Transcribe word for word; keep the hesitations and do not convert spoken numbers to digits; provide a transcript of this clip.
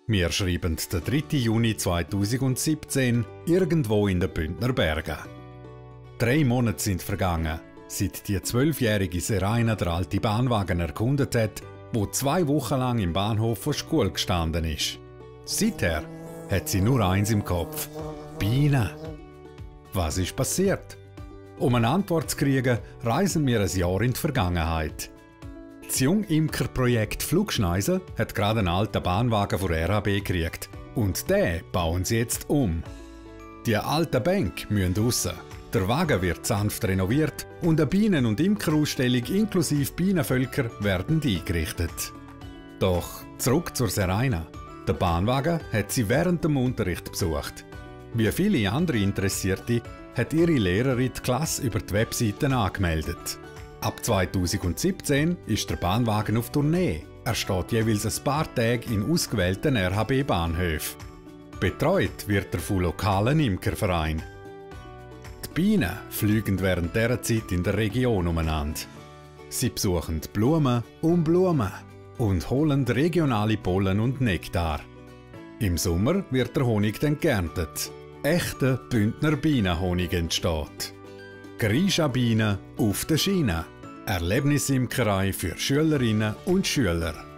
Wir schreiben den dritten Juni zweitausendsiebzehn, irgendwo in den Bündner Bergen. Drei Monate sind vergangen, seit die zwölfjährige Seraina der alte Bahnwagen erkundet hat, wo zwei Wochen lang im Bahnhof der Schule gestanden ist. Seither hat sie nur eins im Kopf: Bienen. Was ist passiert? Um eine Antwort zu kriegen, reisen wir ein Jahr in die Vergangenheit. Das Jungimker-Projekt Flugschneise hat gerade einen alten Bahnwagen von R H B gekriegt. Und den bauen sie jetzt um. Die alten Bänke müssen raus. Der Wagen wird sanft renoviert und eine Bienen- und Imkerausstellung inklusive Bienenvölker werden eingerichtet. Doch zurück zur Seraina. Der Bahnwagen hat sie während dem Unterricht besucht. Wie viele andere Interessierte hat ihre Lehrerin die Klasse über die Webseiten angemeldet. Ab zweitausendsiebzehn ist der Bahnwagen auf Tournee. Er steht jeweils ein paar Tage in ausgewählten R H B-Bahnhöfen. Betreut wird er von lokalen Imkervereinen. Die Bienen fliegen während dieser Zeit in der Region umeinander. Sie besuchen Blumen um Blumen und holen regionale Pollen und Nektar. Im Sommer wird der Honig dann geerntet. Echter Bündner Bienenhonig entsteht. Grisha-Bienen auf der Schiene. Erlebnisimkerei für Schülerinnen und Schüler.